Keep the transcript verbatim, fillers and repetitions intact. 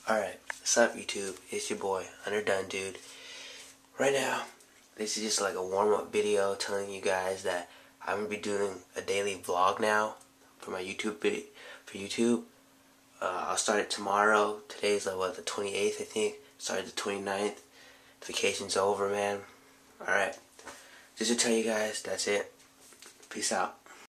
Alright, what's up YouTube? It's your boy, Underdone Dude. Right now, this is just like a warm-up video telling you guys that I'm going to be doing a daily vlog now for my YouTube video, for YouTube. Uh, I'll start it tomorrow. Today's like, what, the twenty-eighth, I think. Started the twenty-ninth. Vacation's over, man. Alright, just to tell you guys, that's it. Peace out.